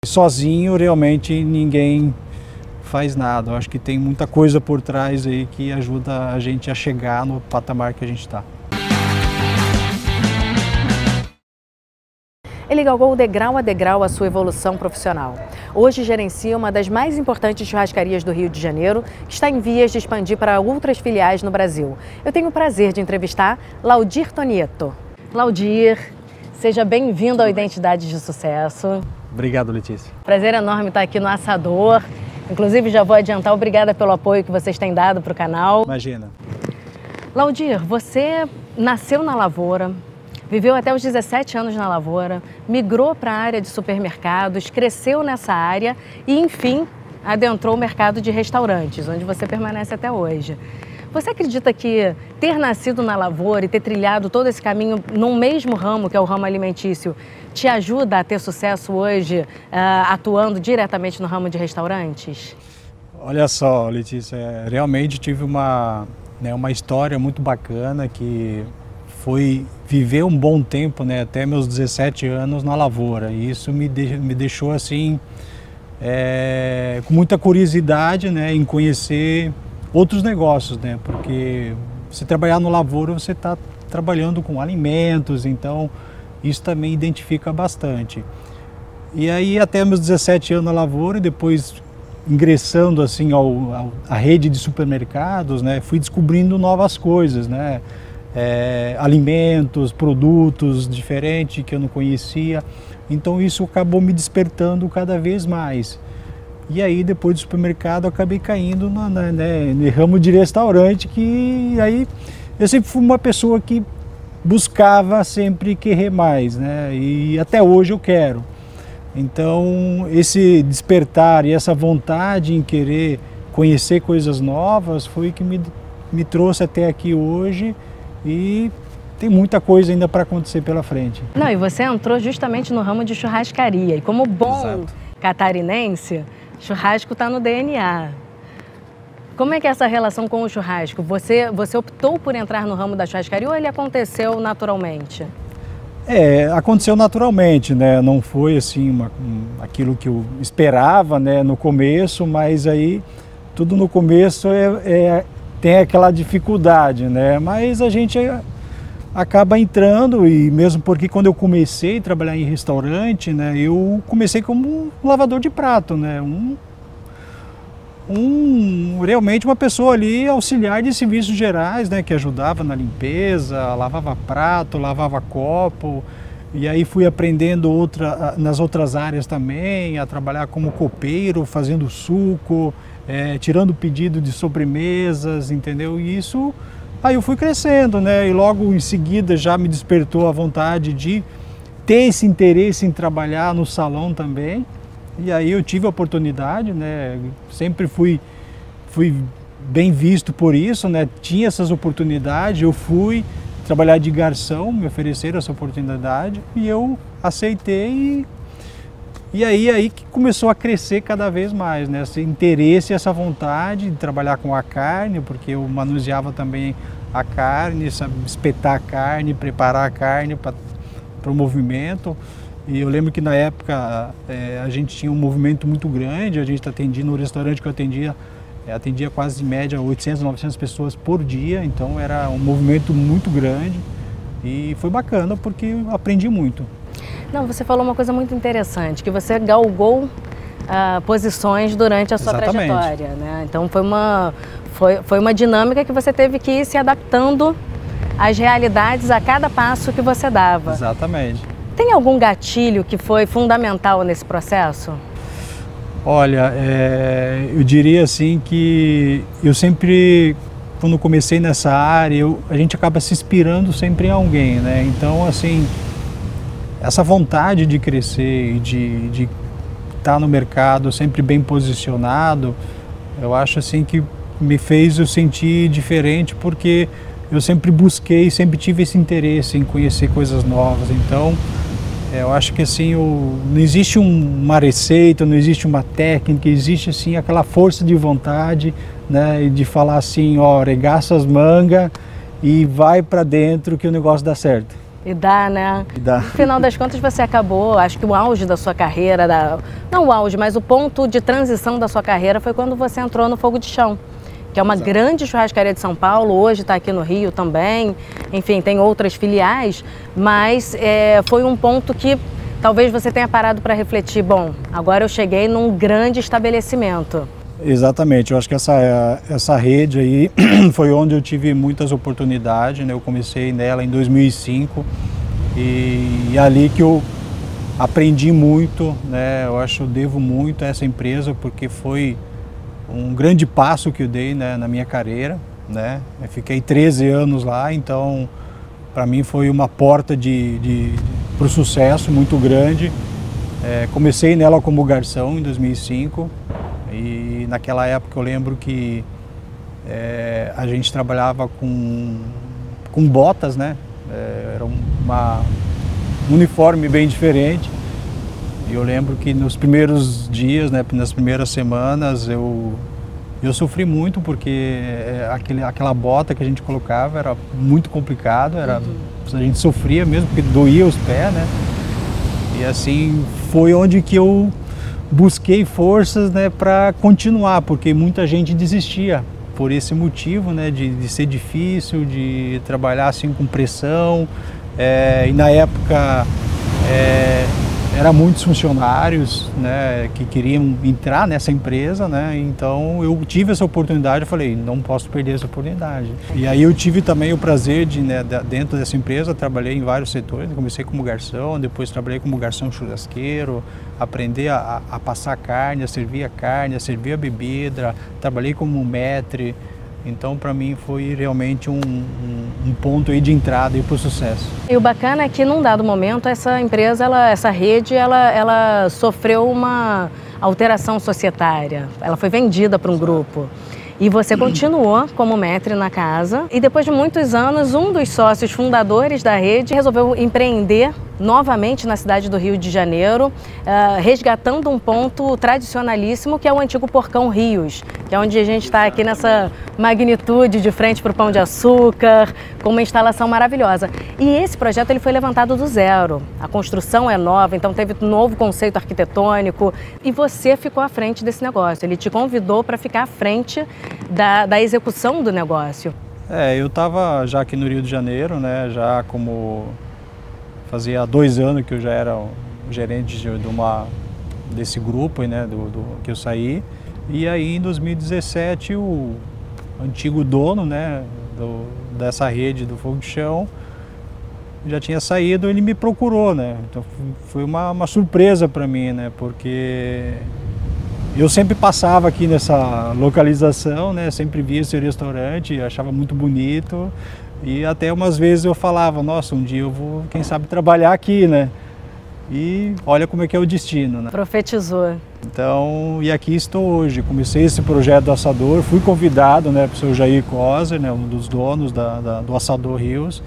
Sozinho, realmente, ninguém faz nada. Eu acho que tem muita coisa por trás aí que ajuda a gente a chegar no patamar que a gente está. Ele galgou degrau a degrau a sua evolução profissional. Hoje gerencia uma das mais importantes churrascarias do Rio de Janeiro, que está em vias de expandir para outras filiais no Brasil. Eu tenho o prazer de entrevistar Laudir Tonieto. Laudir, seja bem-vindo ao Identidade de Sucesso. Obrigado, Letícia. Prazer enorme estar aqui no Assador. Inclusive, já vou adiantar, obrigada pelo apoio que vocês têm dado para o canal. Imagina. Laudir, você nasceu na lavoura, viveu até os 17 anos na lavoura, migrou para a área de supermercados, cresceu nessa área e, enfim, adentrou o mercado de restaurantes, onde você permanece até hoje. Você acredita que ter nascido na lavoura e ter trilhado todo esse caminho num mesmo ramo, que é o ramo alimentício, te ajuda a ter sucesso hoje, atuando diretamente no ramo de restaurantes? Olha só, Letícia, realmente tive uma história muito bacana que foi viver um bom tempo, até meus 17 anos na lavoura. E isso me deixou assim, com muita curiosidade, em conhecer outros negócios, porque você trabalhar no lavoura, você está trabalhando com alimentos, então isso também identifica bastante. E aí até meus 17 anos na lavoura, e depois ingressando assim à rede de supermercados, fui descobrindo novas coisas, alimentos, produtos diferentes que eu não conhecia, então isso acabou me despertando cada vez mais. E aí depois do supermercado eu acabei caindo no ramo de restaurante, que aí eu sempre fui uma pessoa que buscava sempre querer mais, e até hoje eu quero. Então esse despertar e essa vontade em querer conhecer coisas novas foi que me trouxe até aqui hoje. E tem muita coisa ainda para acontecer pela frente. Não, e você entrou justamente no ramo de churrascaria. E como bom catarinense, churrasco está no DNA. Como é que é essa relação com o churrasco? Você optou por entrar no ramo da churrascaria ou ele aconteceu naturalmente? Aconteceu naturalmente, não foi assim aquilo que eu esperava, no começo, mas aí tudo no começo tem aquela dificuldade, mas a gente acaba entrando, e mesmo porque quando eu comecei a trabalhar em restaurante, eu comecei como um lavador de prato, realmente uma pessoa ali auxiliar de serviços gerais, que ajudava na limpeza, lavava prato, lavava copo, e aí fui aprendendo nas outras áreas também, a trabalhar como copeiro, fazendo suco, tirando pedido de sobremesas, entendeu? E isso, aí eu fui crescendo, e logo em seguida já me despertou a vontade de ter esse interesse em trabalhar no salão também. E aí eu tive a oportunidade, sempre fui bem visto por isso, tinha essas oportunidades, eu fui trabalhar de garçom, me ofereceram essa oportunidade e eu aceitei. E aí que começou a crescer cada vez mais, esse interesse, essa vontade de trabalhar com a carne, porque eu manuseava também a carne, espetar a carne, preparar a carne para o movimento. E eu lembro que na época a gente tinha um movimento muito grande, a gente atendia no restaurante que eu atendia quase em média 800, 900 pessoas por dia, então era um movimento muito grande e foi bacana porque eu aprendi muito. Não, você falou uma coisa muito interessante, que você galgou posições durante a sua trajetória, Então foi uma dinâmica que você teve que ir se adaptando às realidades a cada passo que você dava. Exatamente. Tem algum gatilho que foi fundamental nesse processo? Olha, eu diria assim que eu sempre, quando comecei nessa área, a gente acaba se inspirando sempre em alguém, Então, assim, essa vontade de crescer e de estar no mercado sempre bem posicionado, eu acho assim que me fez eu sentir diferente, porque eu sempre busquei, sempre tive esse interesse em conhecer coisas novas. Então, eu acho que assim, não existe uma receita, não existe uma técnica, existe assim aquela força de vontade, de falar assim, regaça as mangas e vai para dentro que o negócio dá certo. E dá, né? E dá. No final das contas você acabou, acho que o auge da sua carreira, não o auge, mas o ponto de transição da sua carreira foi quando você entrou no Fogo de Chão, que é uma Exato. grande churrascaria de São Paulo, hoje está aqui no Rio também, enfim, tem outras filiais, mas foi um ponto que talvez você tenha parado para refletir, bom, agora eu cheguei num grande estabelecimento. Exatamente, eu acho que essa rede aí foi onde eu tive muitas oportunidades, né? Eu comecei nela em 2005 e ali que eu aprendi muito, né? Eu acho que eu devo muito a essa empresa porque foi um grande passo que eu dei, né, na minha carreira, né? Eu fiquei 13 anos lá, então para mim foi uma porta para o sucesso muito grande. Comecei nela como garçom em 2005 e naquela época eu lembro que a gente trabalhava com botas, né? Era um uniforme bem diferente. E eu lembro que nos primeiros dias, né, nas primeiras semanas, eu sofri muito porque aquela bota que a gente colocava era muito complicado, a gente sofria mesmo porque doía os pés, né? E assim foi onde que eu busquei forças, né, para continuar, porque muita gente desistia por esse motivo, né, de ser difícil, de trabalhar assim com pressão. E na época eram muitos funcionários, né, que queriam entrar nessa empresa, né, então eu tive essa oportunidade, eu falei, não posso perder essa oportunidade. E aí eu tive também o prazer de, né, dentro dessa empresa, trabalhei em vários setores, comecei como garçom, depois trabalhei como garçom churrasqueiro, aprender a passar carne, a servir a bebida, trabalhei como maître. Então, para mim, foi realmente um ponto aí de entrada para o sucesso. E o bacana é que, num dado momento, essa empresa, essa rede, ela sofreu uma alteração societária. Ela foi vendida para um grupo. E você continuou como maître na casa. E depois de muitos anos, um dos sócios fundadores da rede resolveu empreender novamente na cidade do Rio de Janeiro, resgatando um ponto tradicionalíssimo que é o antigo Porcão Rios, que é onde a gente está aqui nessa magnitude de frente para o Pão de Açúcar, com uma instalação maravilhosa. E esse projeto ele foi levantado do zero. A construção é nova, então teve um novo conceito arquitetônico e você ficou à frente desse negócio. Ele te convidou para ficar à frente da execução do negócio. Eu estava já aqui no Rio de Janeiro, né, já como fazia 2 anos que eu já era o gerente desse grupo, né, que eu saí. E aí em 2017 o antigo dono, né, dessa rede do Fogo de Chão já tinha saído, ele me procurou, né. Então foi uma surpresa para mim, né, porque eu sempre passava aqui nessa localização, né, sempre via esse restaurante, achava muito bonito. E até umas vezes eu falava, nossa, um dia eu vou, quem sabe, trabalhar aqui, né? E olha como é que é o destino, né? Profetizou. Então, e aqui estou hoje. Comecei esse projeto do assador, fui convidado, né, para o seu Jair Coser, né, um dos donos do Assador Rios.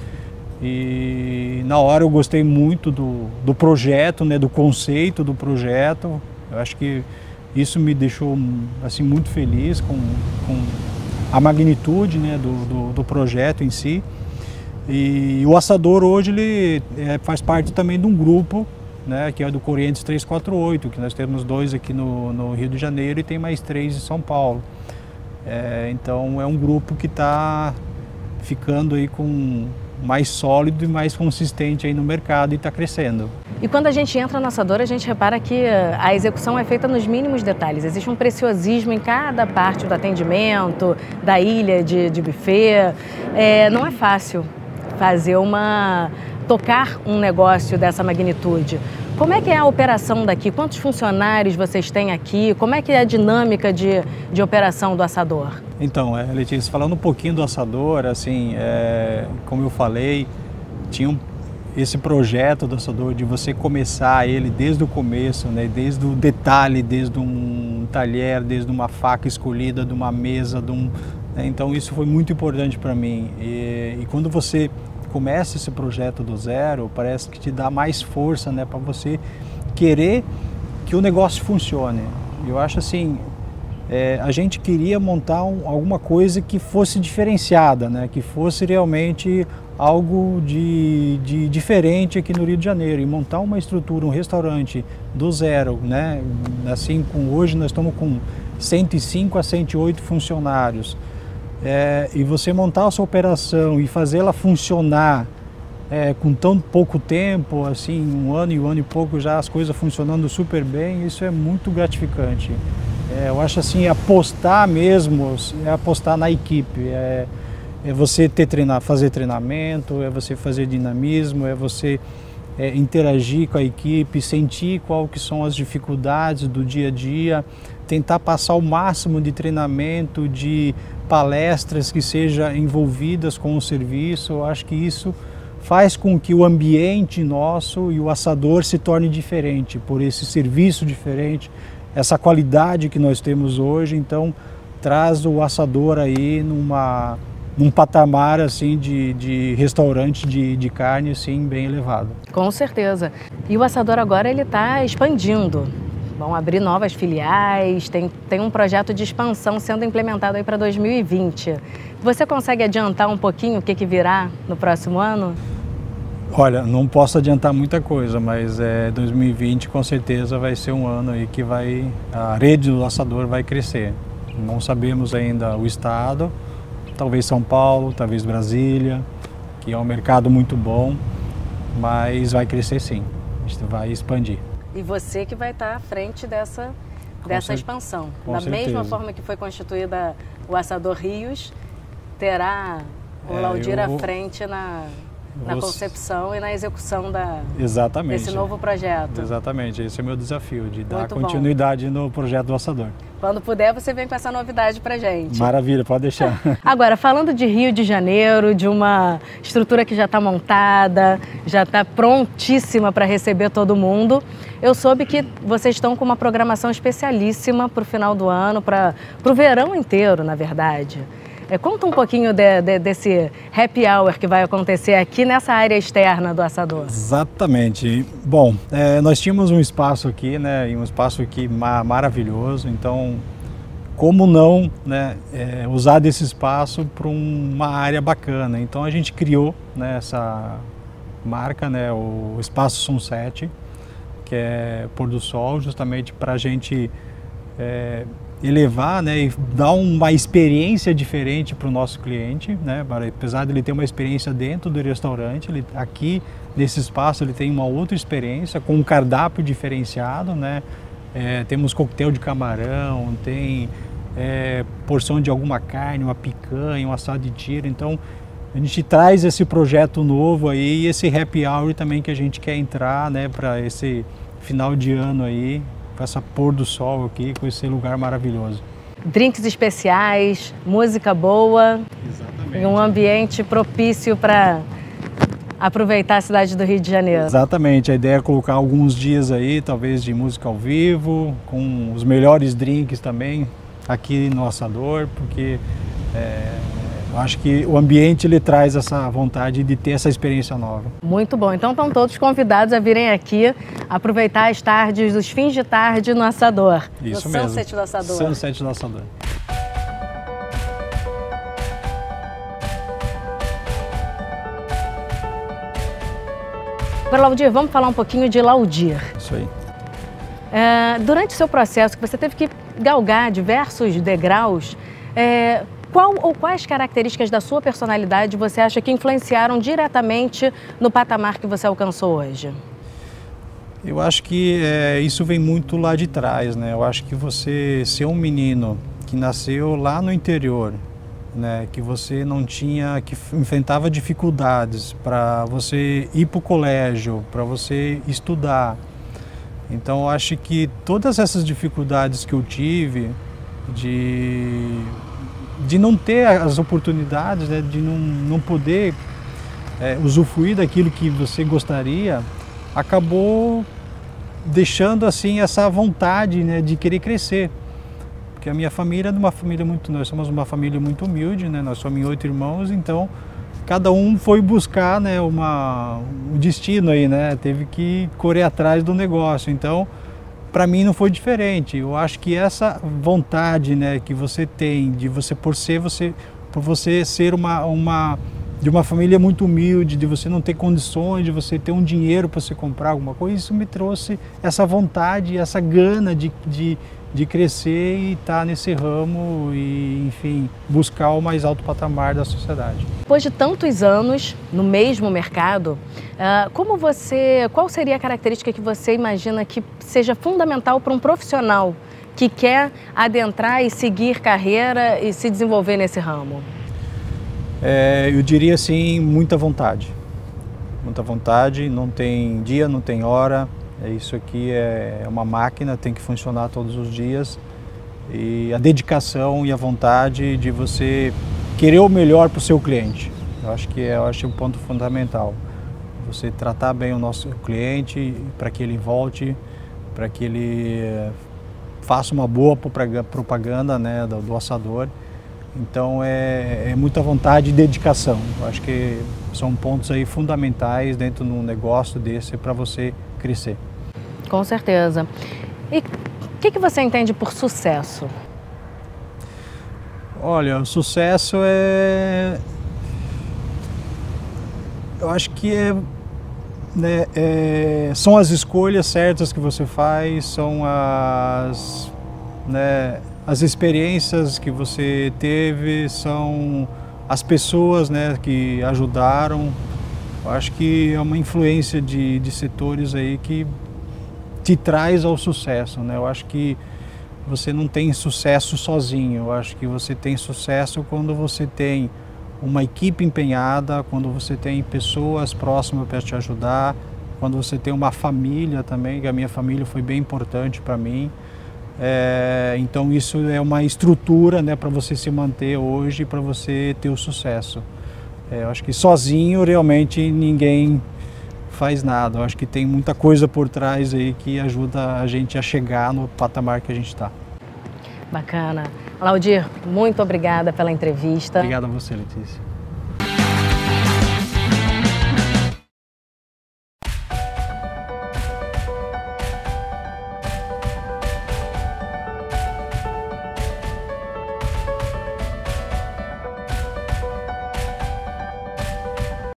E na hora eu gostei muito do projeto, né, do conceito do projeto. Eu acho que isso me deixou assim, muito feliz com a magnitude, né, do projeto em si. E o assador hoje ele faz parte também de um grupo, né, que é do Corrientes 348, que nós temos 2 aqui no Rio de Janeiro e tem mais 3 em São Paulo. Então é um grupo que está ficando aí mais sólido e mais consistente aí no mercado e está crescendo. E quando a gente entra no assador, a gente repara que a execução é feita nos mínimos detalhes. Existe um preciosismo em cada parte do atendimento, da ilha de buffet. Não é fácil tocar um negócio dessa magnitude. Como é que é a operação daqui? Quantos funcionários vocês têm aqui? Como é que é a dinâmica de operação do assador? Então, Letícia, falando um pouquinho do assador, assim, como eu falei, tinha esse projeto do assador de você começar ele desde o começo, né, desde o detalhe, desde um talher, desde uma faca escolhida, de uma mesa, né, então isso foi muito importante para mim. E quando você começa esse projeto do zero, parece que te dá mais força, né, para você querer que o negócio funcione. Eu acho assim, a gente queria montar alguma coisa que fosse diferenciada, né, que fosse realmente algo de diferente aqui no Rio de Janeiro e montar uma estrutura, um restaurante do zero, né? Assim, hoje nós estamos com 105 a 108 funcionários, e você montar a sua operação e fazê-la funcionar com tão pouco tempo, assim, um ano e pouco já as coisas funcionando super bem, isso é muito gratificante. Eu acho assim, apostar mesmo, é apostar na equipe, é você fazer treinamento, é você fazer dinamismo, é você interagir com a equipe, sentir qual que são as dificuldades do dia a dia, tentar passar o máximo de treinamento, de palestras que sejam envolvidas com o serviço. Eu acho que isso faz com que o ambiente nosso e o assador se torne diferente, por esse serviço diferente, essa qualidade que nós temos hoje. Então traz o assador aí num patamar assim de restaurante de carne assim, bem elevado. Com certeza. E o assador agora ele está expandindo. Vão abrir novas filiais, tem um projeto de expansão sendo implementado aí para 2020. Você consegue adiantar um pouquinho o que virá no próximo ano? Olha, não posso adiantar muita coisa, mas 2020 com certeza vai ser um ano aí que a rede do assador vai crescer. Não sabemos ainda o estado, talvez São Paulo, talvez Brasília, que é um mercado muito bom, mas vai crescer sim, a gente vai expandir. E você que vai estar à frente dessa expansão. Da mesma forma que foi constituída o Assador Rios, terá o Laudir à frente na concepção e na execução desse novo projeto. Exatamente, esse é o meu desafio, de dar continuidade no projeto do assador. Quando puder, você vem com essa novidade pra gente. Maravilha, pode deixar. Agora, falando de Rio de Janeiro, de uma estrutura que já está montada, já está prontíssima para receber todo mundo, eu soube que vocês estão com uma programação especialíssima para o final do ano, para o verão inteiro, na verdade. Conta um pouquinho desse happy hour que vai acontecer aqui nessa área externa do assador. Exatamente. Bom, nós tínhamos um espaço aqui, né, um espaço aqui maravilhoso, então como não, né, usar desse espaço para uma área bacana. Então a gente criou, né, essa marca, né, o Espaço Sunset, que é pôr do sol, justamente para a gente elevar, né, e dar uma experiência diferente para o nosso cliente, né, apesar de ele ter uma experiência dentro do restaurante, aqui nesse espaço ele tem uma outra experiência com um cardápio diferenciado, né, temos coquetel de camarão, tem porção de alguma carne, uma picanha, um assado de tira. Então a gente traz esse projeto novo aí e esse happy hour também que a gente quer entrar, né, para esse final de ano aí, com essa pôr do sol aqui, com esse lugar maravilhoso. Drinks especiais, música boa. Exatamente. E um ambiente propício para aproveitar a cidade do Rio de Janeiro. Exatamente, a ideia é colocar alguns dias aí, talvez de música ao vivo, com os melhores drinks também aqui no assador, porque eu acho que o ambiente ele traz essa vontade de ter essa experiência nova. Muito bom, então estão todos convidados a virem aqui aproveitar as tardes, os fins de tarde no assador. Isso no mesmo. Sunset do Assador. Sunset do Assador. Agora, Laudir, vamos falar um pouquinho de Laudir. Isso aí. Durante o seu processo, que você teve que galgar diversos degraus, qual ou quais características da sua personalidade você acha que influenciaram diretamente no patamar que você alcançou hoje? Eu acho que isso vem muito lá de trás, né? Eu acho que você ser um menino que nasceu lá no interior, né? Que você não tinha, que enfrentava dificuldades para você ir para o colégio, para você estudar. Então eu acho que todas essas dificuldades que eu tive de não ter as oportunidades, né, de não poder usufruir daquilo que você gostaria, acabou deixando assim essa vontade, né, de querer crescer. Porque a minha família é uma família nós somos uma família muito humilde, né, nós somos 8 irmãos, então cada um foi buscar, né, um destino aí, né, teve que correr atrás do negócio. Então para mim não foi diferente. Eu acho que essa vontade, né, que você tem de você por você ser uma de uma família muito humilde, de você não ter condições, de você ter um dinheiro para você comprar alguma coisa, isso me trouxe essa vontade, essa gana de crescer e estar nesse ramo e, enfim, buscar o mais alto patamar da sociedade. Depois de tantos anos no mesmo mercado, qual seria a característica que você imagina que seja fundamental para um profissional que quer adentrar e seguir carreira e se desenvolver nesse ramo? Eu diria assim, muita vontade. Muita vontade, não tem dia, não tem hora. Isso aqui é uma máquina, tem que funcionar todos os dias. E a dedicação e a vontade de você querer o melhor para o seu cliente. Eu acho um ponto fundamental. Você tratar bem o nosso cliente para que ele volte, para que ele faça uma boa propaganda, né, do assador. Então é muita vontade e dedicação. Eu acho que são pontos aí fundamentais dentro de um negócio desse para você crescer. Com certeza. E o que você entende por sucesso? Olha, o sucesso eu acho que são as escolhas certas que você faz, são as experiências que você teve, são as pessoas, né, que ajudaram. Eu acho que é uma influência de setores aí que te traz ao sucesso, né? Eu acho que você não tem sucesso sozinho. Eu acho que você tem sucesso quando você tem uma equipe empenhada, quando você tem pessoas próximas para te ajudar, quando você tem uma família também, que a minha família foi bem importante para mim. Então isso é uma estrutura, né, para você se manter hoje, para você ter o sucesso. Eu acho que sozinho realmente ninguém faz nada. Eu acho que tem muita coisa por trás aí que ajuda a gente a chegar no patamar que a gente está. Bacana. Laudir, muito obrigada pela entrevista. Obrigado a você, Letícia.